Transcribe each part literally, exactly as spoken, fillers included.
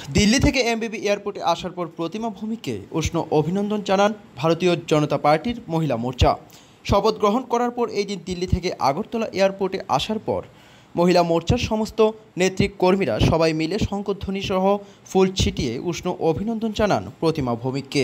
দিল্লি থেকে এমবিবি এয়ারপোর্টে আসার পর প্রতিমা ভৌমিককে উষ্ণ অভিনন্দন জানান ভারতীয় জনতা পার্টির মহিলা মোর্চা। শপথ গ্রহণ করার পর এই দিন দিল্লি থেকে আগরতলা এয়ারপোর্টে আসার পর মহিলা মোর্চার সমস্ত নেতৃকর্মীরা সবাই মিলে শঙ্খধ্বনি সহ ফুল ছিটিয়ে উষ্ণ অভিনন্দন জানান প্রতিমা ভৌমিককে।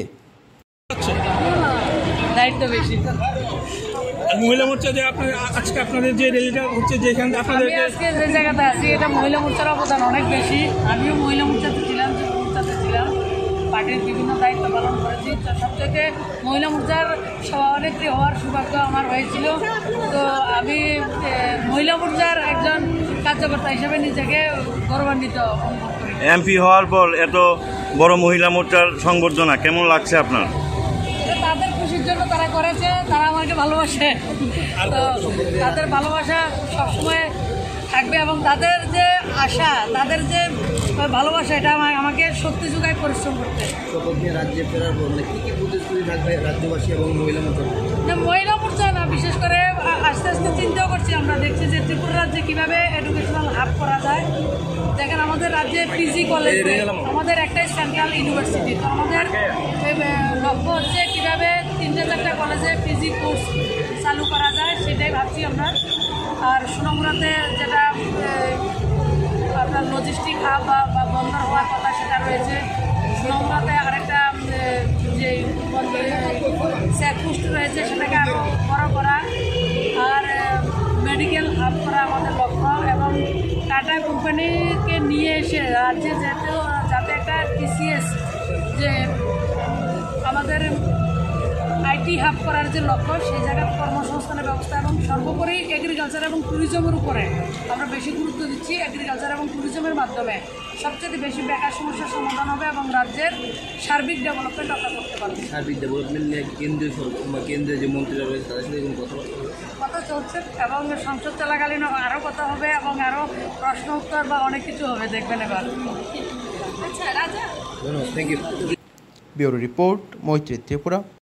মহিলা মোর্চা যে আপনাদের আজকে আপনাদের যে র্যালিটা হচ্ছে, যেখানে আপনাদের আজকে যে জায়গাতে আছি এটা মহিলা মোর্চার অবদান অনেক বেশি। আমিও মহিলা মোর্চাতে ছিলাম, যুব মোর্চাতে ছিলাম, পার্টির বিভিন্ন দায়িত্ব পালন করেছি। সবথেকে মহিলা মোর্চার সভানেত্রী হওয়ার সৌভাগ্য আমার হয়েছিল। তো আমি মহিলা মোর্চার একজন কার্যকর্তা হিসেবে নিজেকে গৌরবান্বিত অনুভব করি। এমপি হওয়ার পর এত বড় মহিলা মোর্চার সংবর্ধনা কেমন লাগছে আপনার? তাদের খুশির জন্য তারা করেছে, তারা আমাকে ভালোবাসে, তো তাদের ভালোবাসা সবসময় থাকবে এবং তাদের যে আশা, তাদের যে ভালোবাসা, এটা আমাকে শক্তি যোগায় পরিশ্রম করতে। রাজ্যে ফেরার পর কি কি প্রতিশ্রুতি থাকবে রাজ্যবাসী এবং মহিলা মোর্চা? না, মহিলা মোর্চা না, বিশেষ করে আস্তে আস্তে চিন্তাও করছি। আমরা দেখছি যে ত্রিপুরা রাজ্যে কীভাবে এডুকেশনাল হাব করা যায়। দেখেন, আমাদের রাজ্যে পিজি কলেজ, আমাদের একটাই সেন্ট্রাল ইউনিভার্সিটি, তো আমাদের লক্ষ্য হচ্ছে কীভাবে তিনটে চারটা কলেজে পিজি কোর্স চালু করা যায়, সেটাই ভাবছি আমরা। আর সোনামুড়াতে যেটা আপনার লজিস্টিক হাব বা বন্দর হওয়ার কথা সেটা রয়েছে। সোনামুড়াতে আরেকটা যে চেকপোস্ট রয়েছে সেটাকে আরও বড় করা, আর মেডিকেল হাব করা আমাদের লক্ষ্য। এবং টাটা কোম্পানিকে নিয়ে এসে রাজ্যে যেতে যাতে একটা টিসিএস যে আমাদের আইটি হাব করার যে লক্ষ্য, সেই জায়গায় কর্মসংস্থানের ব্যবস্থা এবং সর্বোপরি এগ্রিকালচার এবং ট্যুরিজমের উপরে আমরা বেশি গুরুত্ব দিচ্ছি। এগ্রিকালচার এবং ট্যুরিজমের মাধ্যমে সবচেয়ে বেশি বেকার সমস্যার সমাধান হবে এবং রাজ্যের সার্বিক ডেভেলপমেন্ট আমরা করতে পারব। সার্বিক ডেভেলপমেন্ট নিয়ে কেন্দ্রীয় সরকার বা কেন্দ্রীয় যে মন্ত্রীরা রয়েছে তাদের সাথে কোনো কথাবার্তা হবে? কথা চলছে এবং সংসদ চলাকালীন আরও কথা হবে এবং আরও প্রশ্ন উত্তর বা অনেক কিছু হবে, দেখবেন এবার। আচ্ছা রাজা, ধন্যবাদ, থ্যাংক ইউ। ব্যুরো রিপোর্ট, মৈত্রী ত্রিপুরা।